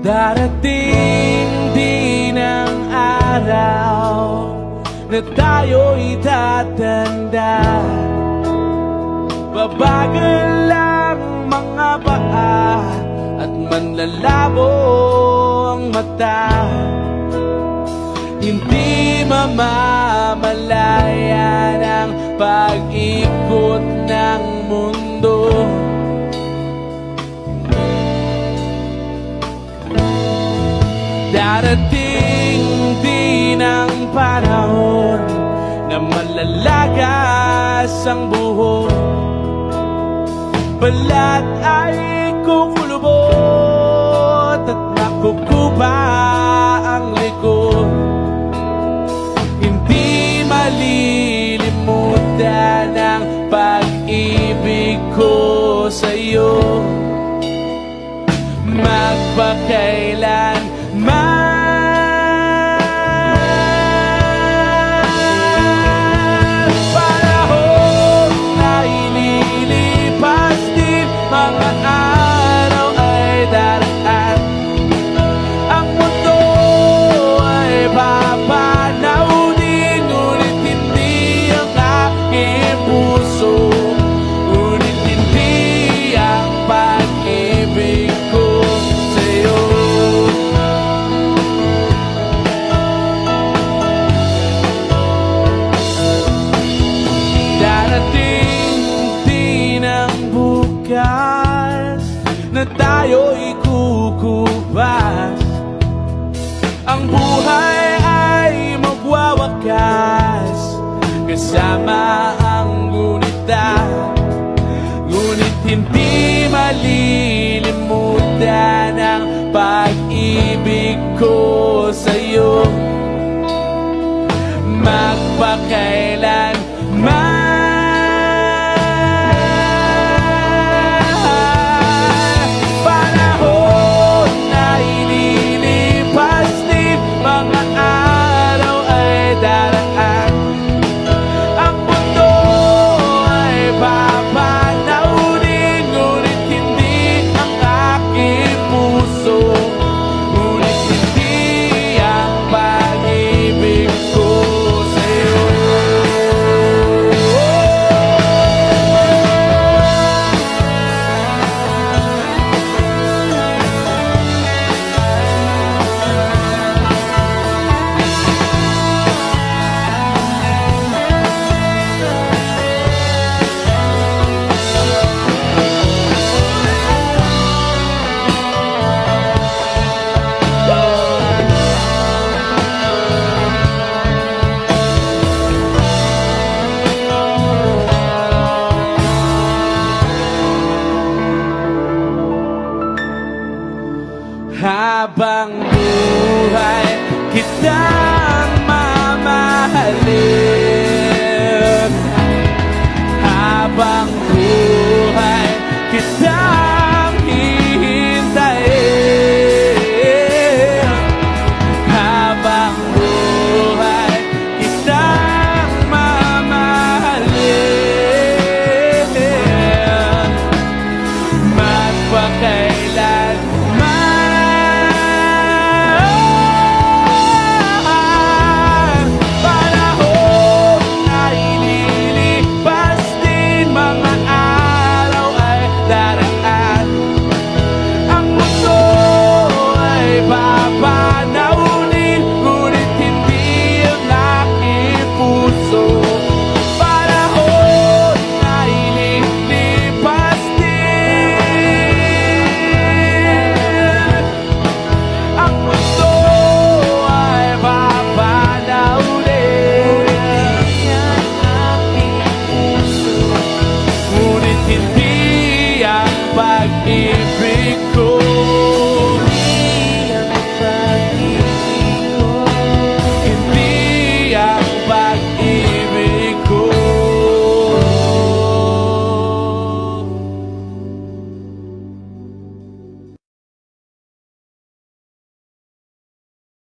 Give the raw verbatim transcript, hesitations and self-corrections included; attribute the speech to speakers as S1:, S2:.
S1: Darating din ang araw na tayo'y tatanda. Babagal lang mga paa at manlalabo ang mata. Hindi mamamalayan ang pag-ikot ng mundo. Darating din ang panahon na malalagas ang buhok. Balat ay kukulubot at nakukuba ang likod. Hindi malilimutan ang pag-ibig ko sa'yo. Magpakailanman panahon na ililipas din, mga araw ay daraan. Ang mundo ay papanaw din, ngunit hindi ang aking puso, ngunit hindi ang pag-ibig ko sa'yo. Darating din ang bukas na tayo'y kukubas. Ang buhay ay magwawakas kasama ang gunita, ngunit hindi malilimutan ang pag-ibig ko sa'yo. Magpakailanman panahon na ililipas din, mga araw ay daraan. Ang mundo ay papanaw din, ngunit hindi ang aking puso, ngunit hindi ang pag-ibig ko sa'yo. Habang buhay kitang mamahalin, habang buhay kitang hihintayin, habang buhay kitang mamahalin. Magpakailanman